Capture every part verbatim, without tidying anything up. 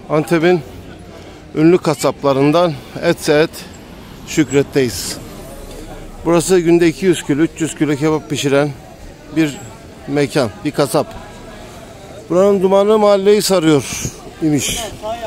Antep'in ünlü kasaplarından Etse Et Şükret'teyiz. Burası günde iki yüz kilo, üç yüz kilo kebap pişiren bir mekan, bir kasap. Buranın dumanı mahalleyi sarıyor imiş.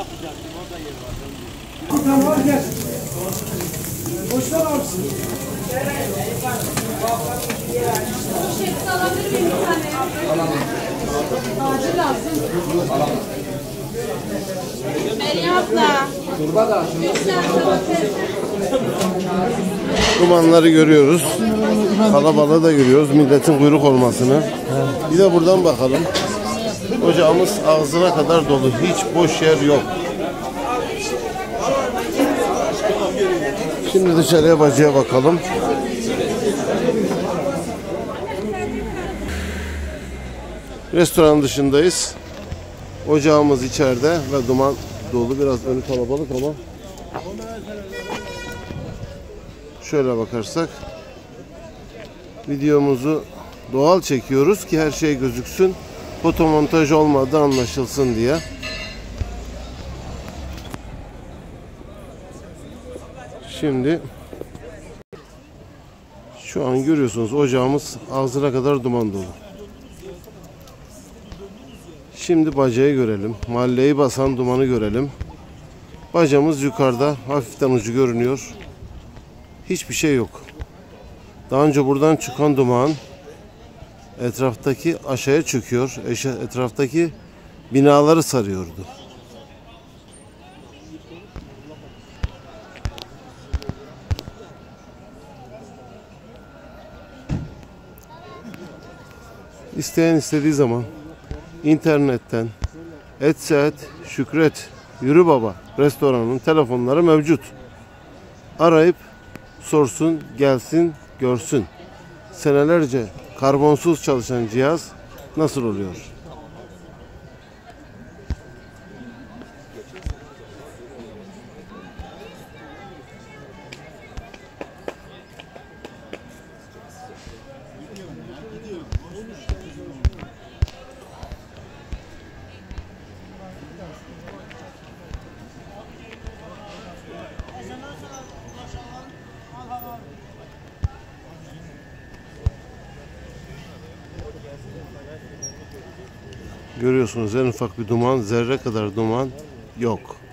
Dumanları görüyoruz. Kalabalığı da görüyoruz. Milletin kuyruk olmasını. Bir de buradan bakalım. Ocağımız ağzına kadar dolu. Hiç boş yer yok. Şimdi dışarıya bacıya bakalım. Restoran dışındayız. Ocağımız içeride ve duman dolu. Biraz önü kalabalık ama şöyle bakarsak videomuzu doğal çekiyoruz ki her şey gözüksün. Fotomontaj olmadı anlaşılsın diye. Şimdi şu an görüyorsunuz ocağımız ağzına kadar duman dolu. Şimdi bacayı görelim. Mahalleyi basan dumanı görelim. Bacamız yukarıda. Hafiften ucu görünüyor. Hiçbir şey yok. Daha önce buradan çıkan duman etraftaki aşağıya çöküyor. Etraftaki binaları sarıyordu. İsteyen istediği zaman internetten Etse Et Şükret Yürü Baba restoranının telefonları mevcut. Arayıp sorsun, gelsin, görsün. Senelerce karbonsuz çalışan cihaz nasıl oluyor? Görüyorsunuz en ufak bir duman, zerre kadar duman yok.